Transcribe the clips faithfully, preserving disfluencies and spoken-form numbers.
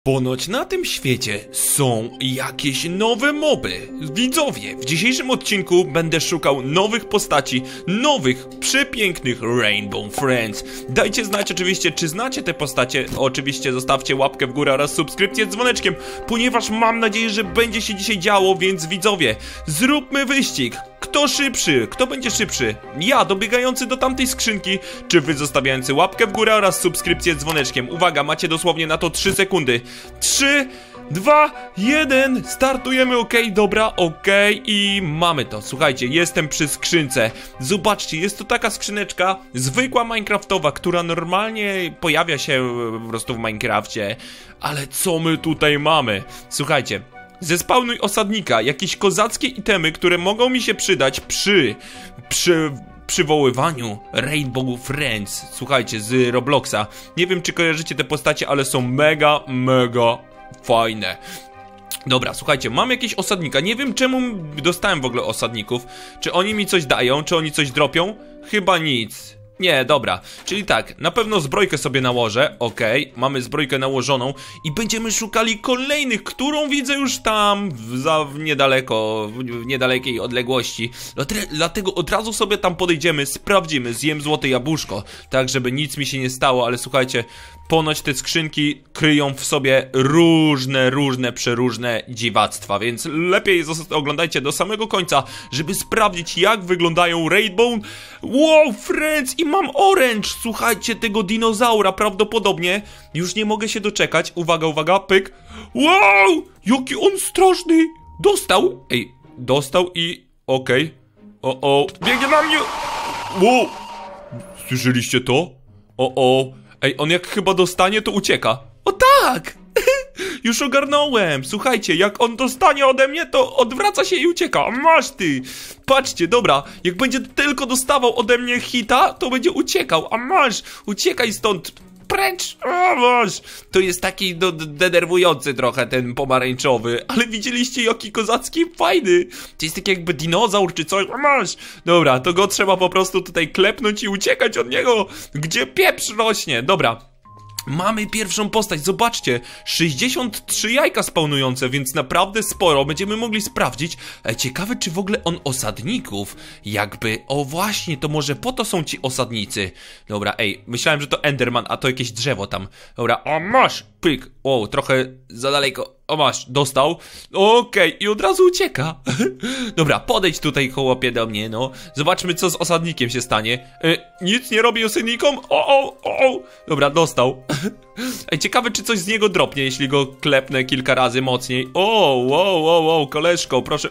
Ponoć na tym świecie są jakieś nowe moby. Widzowie, w dzisiejszym odcinku będę szukał nowych postaci, nowych, przepięknych Rainbow Friends. Dajcie znać oczywiście, czy znacie te postacie. Oczywiście zostawcie łapkę w górę oraz subskrypcję z dzwoneczkiem, ponieważ mam nadzieję, że będzie się dzisiaj działo, więc widzowie, zróbmy wyścig. Kto szybszy? Kto będzie szybszy? Ja, dobiegający do tamtej skrzynki, czy wy zostawiający łapkę w górę oraz subskrypcję z dzwoneczkiem? Uwaga, macie dosłownie na to trzy sekundy. trzy, dwa, jeden, startujemy, okej, okay, dobra, okej, okay, i mamy to. Słuchajcie, jestem przy skrzynce. Zobaczcie, jest to taka skrzyneczka, zwykła minecraftowa, która normalnie pojawia się po prostu w Minecrafcie. Ale co my tutaj mamy? Słuchajcie, zespawnuj osadnika, jakieś kozackie itemy, które mogą mi się przydać przy... przy... przywoływaniu Rainbow Friends. Słuchajcie, z Robloxa. Nie wiem, czy kojarzycie te postacie, ale są mega, mega fajne. Dobra, słuchajcie, mam jakieś osadnika. Nie wiem, czemu dostałem w ogóle osadników. Czy oni mi coś dają? Czy oni coś dropią? Chyba nic. Nie, dobra, czyli tak, na pewno zbrojkę sobie nałożę, okej, okay, mamy zbrojkę nałożoną i będziemy szukali kolejnych, którą widzę już tam, w, za w niedaleko, w niedalekiej odległości. Dlatego od razu sobie tam podejdziemy, sprawdzimy, zjem złote jabłuszko, tak żeby nic mi się nie stało, ale słuchajcie, ponoć te skrzynki kryją w sobie różne, różne, przeróżne dziwactwa, więc lepiej oglądajcie do samego końca, żeby sprawdzić, jak wyglądają Rainbow Wow Friends. I mam orange, słuchajcie, tego dinozaura prawdopodobnie. Już nie mogę się doczekać. Uwaga, uwaga, pyk. Wow, jaki on straszny. Dostał, ej, dostał i okej, okay. O, o, biegnie na mnie. Wow, słyszeliście to? O, o, ej, on jak chyba dostanie, to ucieka. O tak. Już ogarnąłem, słuchajcie, jak on dostanie ode mnie, to odwraca się i ucieka. Masz ty, patrzcie, dobra, jak będzie tylko dostawał ode mnie hita, to będzie uciekał, a masz, uciekaj stąd, precz, a masz. To jest taki no, denerwujący trochę ten pomarańczowy, ale widzieliście jaki kozacki fajny. To jest taki jakby dinozaur czy coś, a masz. Dobra, to go trzeba po prostu tutaj klepnąć i uciekać od niego, gdzie pieprz rośnie, dobra. Mamy pierwszą postać, zobaczcie, sześćdziesiąt trzy jajka spawnujące, więc naprawdę sporo, będziemy mogli sprawdzić. e, Ciekawe, czy w ogóle on osadników jakby, o właśnie, to może po to są ci osadnicy. Dobra, ej, myślałem, że to Enderman, a to jakieś drzewo tam. Dobra, o masz, pyk, o, trochę za daleko. O masz, dostał. Okej, okay. I od razu ucieka. Dobra, podejdź tutaj chłopie do mnie, no. Zobaczmy, co z osadnikiem się stanie. e, Nic nie robi osadnikom. O, o, o, o. Dobra, dostał. Ej, ciekawe, czy coś z niego dropnie, jeśli go klepnę kilka razy mocniej. O, wow, wow, wow, koleżko, proszę.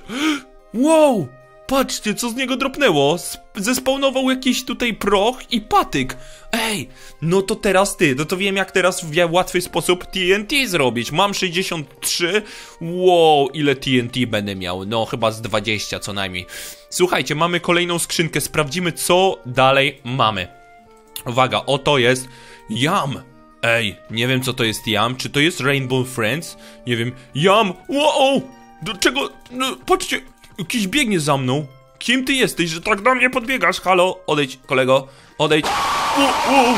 Wow, patrzcie, co z niego dropnęło. Zespawnował jakiś tutaj proch i patyk. Ej, no to teraz ty, no to wiem, jak teraz w łatwy sposób T N T zrobić. Mam sześćdziesiąt trzy. Wow, ile T N T będę miał? No chyba z dwadzieścia co najmniej. Słuchajcie, mamy kolejną skrzynkę, sprawdzimy, co dalej mamy. Uwaga, oto jest jam. Ej, nie wiem, co to jest jam. Czy to jest Rainbow Friends? Nie wiem. Jam! Wow! Do czego? No, patrzcie, jakiś biegnie za mną. Kim ty jesteś, że tak do mnie podbiegasz? Halo? Odejdź, kolego. Odejdź. O, o.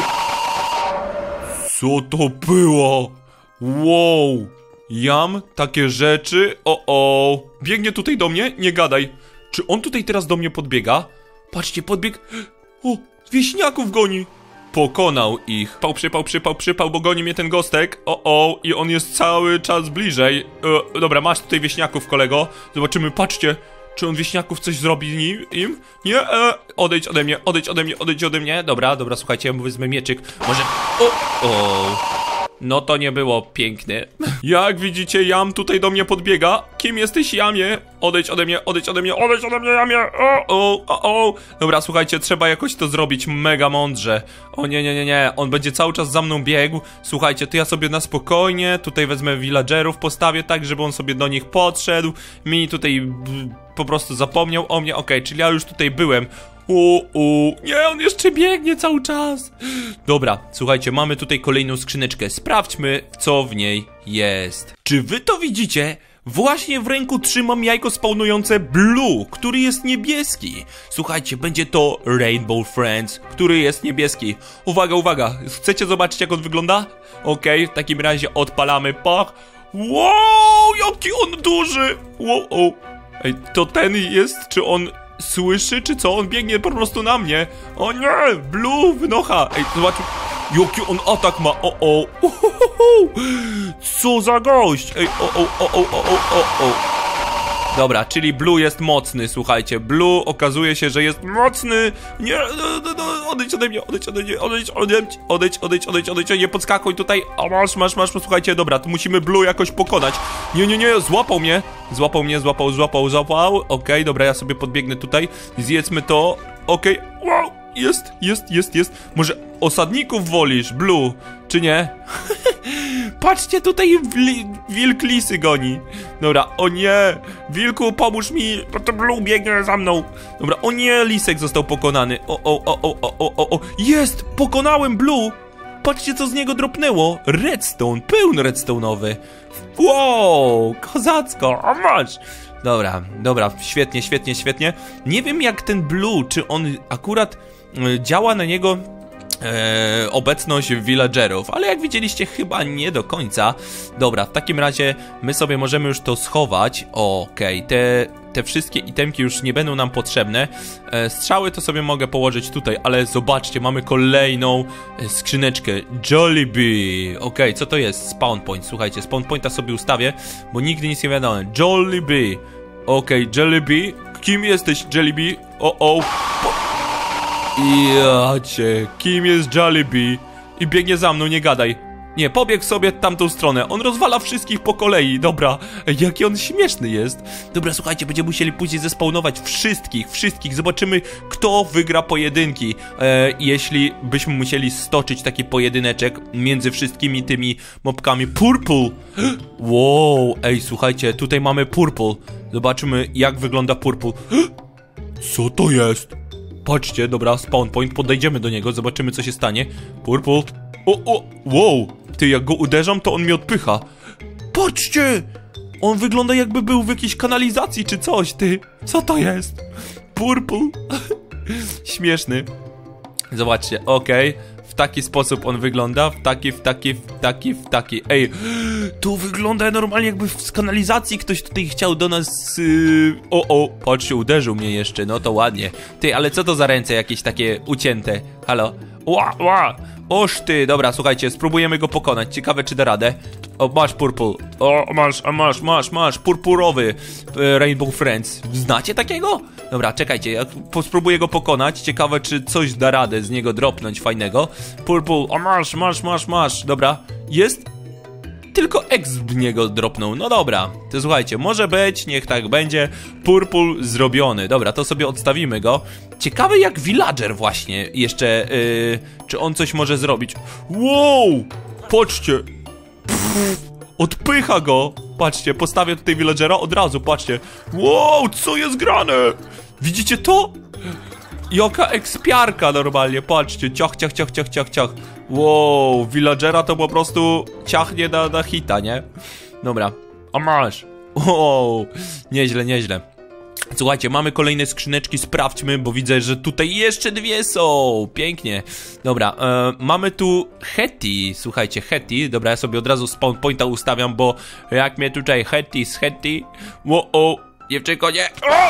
Co to było? Wow. Jam? Takie rzeczy? O, o. Biegnie tutaj do mnie? Nie gadaj. Czy on tutaj teraz do mnie podbiega? Patrzcie, podbieg... O, wieśniaków goni. Pokonał ich. Pał, przypał, przypał, przypał, bo goni mnie ten gostek. O, o, i on jest cały czas bliżej. E, dobra, masz tutaj wieśniaków, kolego. Zobaczymy, patrzcie. Czy on wieśniaków coś zrobi nim, im? Nie? E, odejdź ode mnie, odejdź ode mnie, odejdź ode mnie. Dobra, dobra, słuchajcie, ja mu wezmę mieczyk. Może... O, o. No to nie było piękne. Jak widzicie, jam tutaj do mnie podbiega. Kim jesteś, jamie? Odejdź ode mnie, odejdź ode mnie, odejdź ode mnie, jamie. O, o, o, o. Dobra, słuchajcie, trzeba jakoś to zrobić mega mądrze. O nie, nie, nie, nie. On będzie cały czas za mną biegł. Słuchajcie, to ja sobie na spokojnie tutaj wezmę villagerów, postawię tak, żeby on sobie do nich podszedł. Mi tutaj po prostu zapomniał o mnie. Okej, okay, czyli ja już tutaj byłem. O, o, nie, on jeszcze biegnie cały czas. Dobra, słuchajcie, mamy tutaj kolejną skrzyneczkę. Sprawdźmy, co w niej jest. Czy wy to widzicie? Właśnie w ręku trzymam jajko spawnujące Blue, który jest niebieski. Słuchajcie, będzie to Rainbow Friends, który jest niebieski. Uwaga, uwaga, chcecie zobaczyć, jak on wygląda? Okej, okay, w takim razie odpalamy, pach. Wow, jaki on duży! Wow, oh. Ej, to ten jest, czy on słyszy, czy co? On biegnie po prostu na mnie. O nie, Blue, wynocha. Ej, zobacz, jaki on atak ma. O, o. Uhuhu. Co za gość. Ej, o, o, o, o, o, o, o. Dobra, czyli Blue jest mocny, słuchajcie. Blue okazuje się, że jest mocny. Nie, no, no, odejdź ode mnie, odejdź ode mnie, odejdź, odejdź, odejdź, odejdź, odejdź, odejdź, nie podskakuj tutaj. O, masz, masz, masz, słuchajcie, dobra, tu musimy Blue jakoś pokonać. Nie, nie, nie, złapał mnie, złapał mnie, złapał, złapał, złapał. Okej, okay, dobra, ja sobie podbiegnę tutaj, zjedzmy to. Okej, okay. Wow, jest, jest, jest, jest. Może osadników wolisz, Blue, czy nie? Patrzcie, tutaj wilk lisy goni. Dobra, o nie, wilku, pomóż mi, bo to Blue biegnie za mną. Dobra, o nie, lisek został pokonany. O, o, o, o, o, o, o, jest, pokonałem Blue. Patrzcie, co z niego dropnęło. Redstone, pełny redstone'owy. Wow, kozacko, a masz. Dobra, dobra, świetnie, świetnie, świetnie. Nie wiem, jak ten Blue, czy on akurat y, działa na niego Eee, obecność villagerów, ale jak widzieliście, chyba nie do końca. Dobra, w takim razie my sobie możemy już to schować. Okej, okay, te, te wszystkie itemki już nie będą nam potrzebne. eee, Strzały to sobie mogę położyć tutaj, ale zobaczcie, mamy kolejną e, skrzyneczkę Jollibee. Okej, okay, co to jest? Spawn point, słuchajcie, spawn pointa sobie ustawię, bo nigdy nic nie wiadomo. Jollibee. Okej, okay, Jollibee. Kim jesteś, Jollibee? O, o. Jacie, kim jest Jollibee? I biegnie za mną, nie gadaj. Nie, pobiegł sobie tamtą stronę. On rozwala wszystkich po kolei, dobra. Ej, jaki on śmieszny jest. Dobra, słuchajcie, będziemy musieli później zespawnować wszystkich, wszystkich. Zobaczymy, kto wygra pojedynki. e, Jeśli byśmy musieli stoczyć taki pojedyneczek między wszystkimi tymi mobkami. Purple. Wow, ej, słuchajcie, tutaj mamy Purple. Zobaczymy, jak wygląda Purple. Co to jest? Patrzcie, dobra, spawn point, podejdziemy do niego, zobaczymy, co się stanie. Purple. O, o, wow. Ty, jak go uderzam, to on mnie odpycha. Patrzcie! On wygląda, jakby był w jakiejś kanalizacji czy coś, ty. Co to jest? Purple. Śmieszny. Zobaczcie, okej. Okay. W taki sposób on wygląda, w taki, w taki, w taki, w taki. Ej, tu wygląda normalnie, jakby z kanalizacji ktoś tutaj chciał do nas... Yy... O, o, patrzcie, uderzył mnie jeszcze, no to ładnie. Ty, ale co to za ręce jakieś takie ucięte? Halo? Ła, ła, oż ty, dobra, słuchajcie, spróbujemy go pokonać. Ciekawe, czy da radę. O, masz Purple. O, masz, a masz, masz, masz. Purpurowy e, Rainbow Friends. Znacie takiego? Dobra, czekajcie, ja spróbuję go pokonać. Ciekawe, czy coś da radę z niego dropnąć fajnego. Purple, o, masz, masz, masz, masz. Dobra, jest... Tylko X z niego dropnął. No dobra, to słuchajcie, może być, niech tak będzie. Purple zrobiony. Dobra, to sobie odstawimy go. Ciekawe, jak villager właśnie jeszcze, yy, czy on coś może zrobić. Wow, patrzcie. Pff, odpycha go. Patrzcie, postawię tutaj villagera od razu, patrzcie. Wow, co jest grane? Widzicie to? Jaka ekspiarka normalnie, patrzcie, ciach, ciach, ciach, ciach, ciach, ciach. Wow, villagera to po prostu ciachnie na, na hita, nie? Dobra, a masz. Wow, nieźle, nieźle. Słuchajcie, mamy kolejne skrzyneczki, sprawdźmy, bo widzę, że tutaj jeszcze dwie są. Pięknie. Dobra, e, mamy tu Hetty, słuchajcie, Hetty. Dobra, ja sobie od razu spawn pointa ustawiam, bo jak mnie tutaj Hetty z Hetty. Wow, o, dziewczynko, nie. O!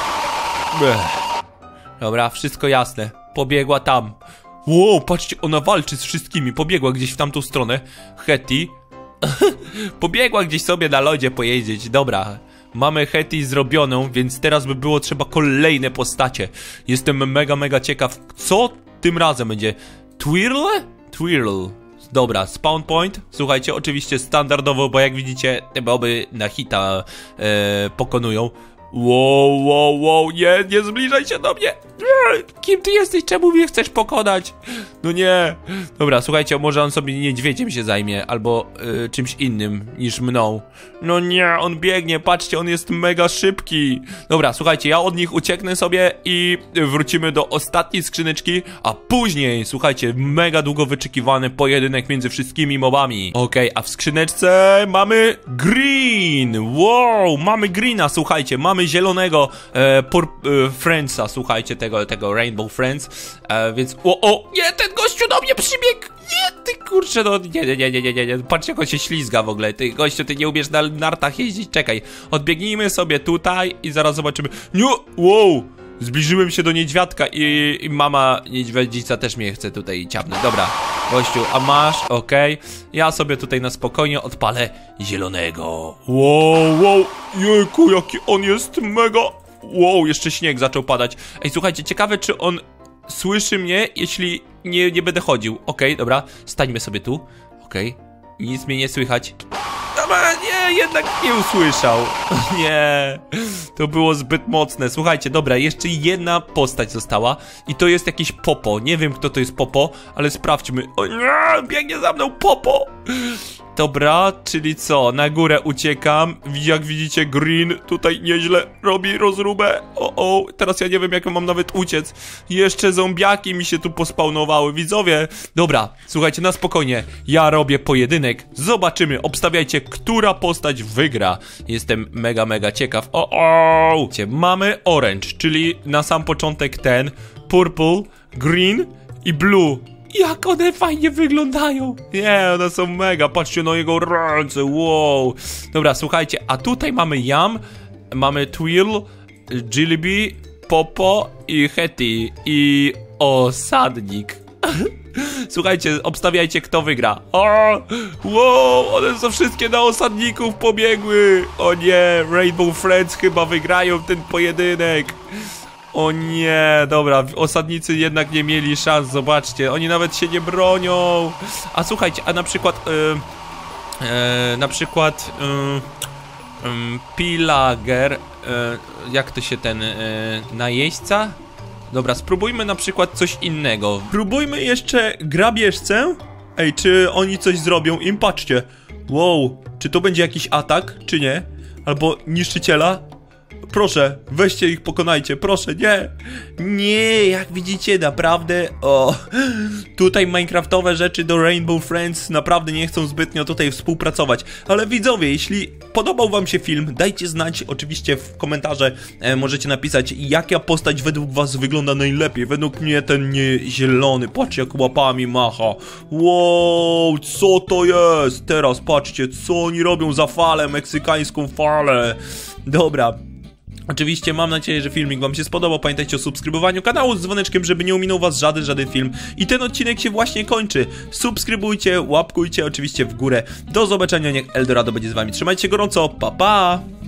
Dobra, wszystko jasne. Pobiegła tam. Wow, patrzcie, ona walczy z wszystkimi. Pobiegła gdzieś w tamtą stronę. Hetty. Pobiegła gdzieś sobie na lodzie pojeździć. Dobra, mamy Hetty zrobioną, więc teraz by było trzeba kolejne postacie. Jestem mega, mega ciekaw, co tym razem będzie. Twirl? Twirl. Dobra, spawn point. Słuchajcie, oczywiście standardowo, bo jak widzicie, te moby na hita e, pokonują. Wow, wow, wow, nie, nie zbliżaj się do mnie. Kim ty jesteś? Czemu mnie chcesz pokonać? No nie. Dobra, słuchajcie, może on sobie niedźwiedziem się zajmie, albo y, czymś innym niż mną. No nie, on biegnie, patrzcie, on jest mega szybki. Dobra, słuchajcie, ja od nich ucieknę sobie i wrócimy do ostatniej skrzyneczki, a później, słuchajcie, mega długo wyczekiwany pojedynek między wszystkimi mobami. Okej, okay, a w skrzyneczce mamy green. Wow, mamy greena, słuchajcie, mamy zielonego e, pur, e, Friendsa, słuchajcie, tego, tego Rainbow Friends, e, więc o, o, nie, ten gościu do mnie przybiegł, nie, ty kurczę, no, nie, nie, nie, nie, nie, nie, patrz jak on się ślizga w ogóle, ty gościu, ty nie umiesz na nartach jeździć, czekaj, odbiegnijmy sobie tutaj i zaraz zobaczymy, nie, wow, zbliżyłem się do niedźwiadka i, i mama niedźwiedzica też mnie chce tutaj ciapnąć, dobra, gościu, a masz, okej, okay. Ja sobie tutaj na spokojnie odpalę zielonego, wow, wow, jejku, jaki on jest mega. Wow, jeszcze śnieg zaczął padać. Ej, słuchajcie, ciekawe, czy on słyszy mnie, jeśli nie, nie będę chodził. Okej, okay, dobra, stańmy sobie tu. Okej, okay. Nic mnie nie słychać. Dobra, nie, jednak nie usłyszał. Nie, to było zbyt mocne. Słuchajcie, dobra, jeszcze jedna postać została i to jest jakiś Popo. Nie wiem, kto to jest Popo, ale sprawdźmy. O nie, biegnie za mną Popo. Dobra, czyli co? Na górę uciekam. Jak widzicie, Green tutaj nieźle robi rozróbę. O, o, teraz ja nie wiem, jak mam nawet uciec. Jeszcze zombiaki mi się tu pospawnowały, widzowie. Dobra, słuchajcie, na spokojnie. Ja robię pojedynek. Zobaczymy, obstawiajcie, która postać wygra. Jestem mega, mega ciekaw. O, o! Mamy orange, czyli na sam początek ten, purple, green i blue. Jak one fajnie wyglądają. Nie, one są mega. Patrzcie na jego ręce. Wow. Dobra, słuchajcie, a tutaj mamy Yam, mamy Twill, Jilliby, Popo i Hetty i osadnik. Słuchajcie, obstawiajcie, kto wygra. O, wow, one są wszystkie na osadników pobiegły. O nie, Rainbow Friends chyba wygrają ten pojedynek. O nie, dobra, osadnicy jednak nie mieli szans, zobaczcie, oni nawet się nie bronią. A słuchajcie, a na przykład, yy, yy, na przykład, yy, yy, Pillager, yy, jak to się ten, yy, najeźdźca? Dobra, spróbujmy na przykład coś innego. Spróbujmy jeszcze grabieżcę. Ej, czy oni coś zrobią im? Patrzcie. Wow, czy to będzie jakiś atak, czy nie? Albo niszczyciela? Proszę, weźcie ich, pokonajcie, proszę, nie. Nie, jak widzicie, naprawdę, o, tutaj minecraftowe rzeczy do Rainbow Friends naprawdę nie chcą zbytnio tutaj współpracować. Ale widzowie, jeśli podobał wam się film, dajcie znać, oczywiście w komentarze e, możecie napisać, jaka postać według was wygląda najlepiej. Według mnie ten nie zielony, patrzcie jak łapami macha. Wow, co to jest? Teraz patrzcie, co oni robią za falę, meksykańską falę. Dobra. Oczywiście mam nadzieję, że filmik wam się spodobał. Pamiętajcie o subskrybowaniu kanału z dzwoneczkiem, żeby nie ominął was żaden, żaden film. I ten odcinek się właśnie kończy. Subskrybujcie, łapkujcie oczywiście w górę. Do zobaczenia, niech Eldorado będzie z wami. Trzymajcie się gorąco, pa pa!